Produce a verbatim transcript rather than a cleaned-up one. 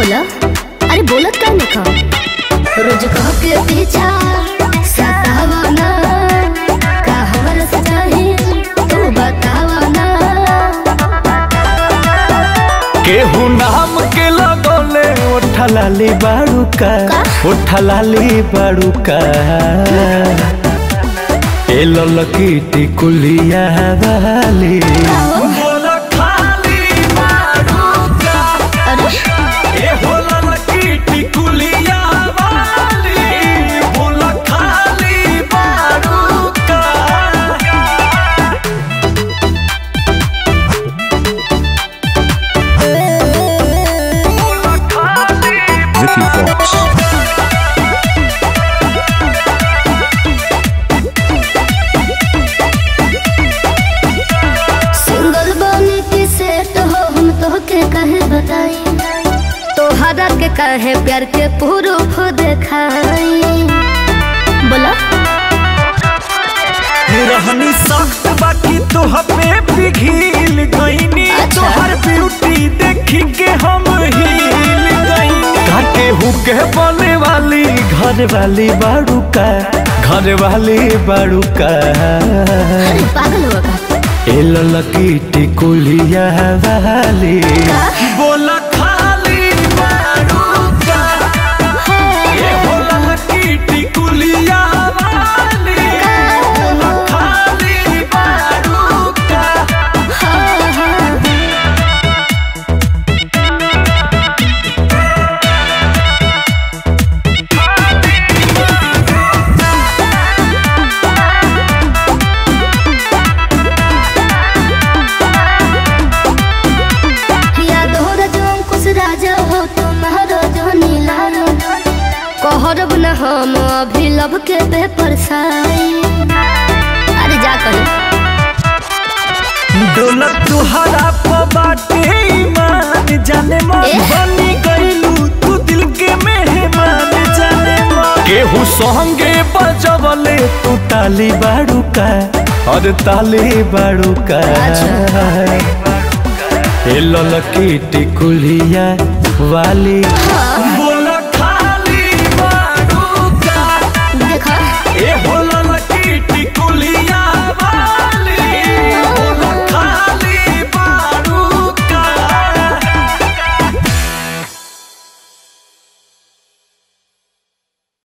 बोला अरे बोलत का नहीं खा रोज कह के पीछा सतावना का हमरा से चाहे तू बतावना केहू नाम के लगोले उठा लाली बाड़ू का उठा लाली बाड़ू का ए ललकी टिकुलिया वाली बोला खाली बाड़ू का ए हो ललकी टिकुलिया वाली बोला खाली बाड़ू का Vicky Fox. सिंगल बने की सेट हो हम तो के कहे बताई तोहरा के कहे प्यार के प्रूफ दिखाई बोला रहनी सख्त बाकी तोह पे पिघिल गईनी तोहर ब्यूटी देखी के हम हिल गईनी काटे हुके बने वाली घर वाली बाड़ू का घर वाली बाड़ू का अरे पागल हो गया ए ललकी टिकुलिया वाली बोला खाली बाड़ू का ए हो ललकी टिकुलिया वाली बोला खाली बाड़ू का याद हो रजो कुछ राजा हो तुम्हारा जो नीला कहरब न हम अभी लब के पेपर साई अरे जा कहीं दौलत तुहरा बाटे ईमान जाने मन बनी गईलू तू दिल के मेहमान जाने मन केहू संगे बजवले तू ताली बाड़ू का और ताली बाड़ू का ए ललकी टिकुलिया वाली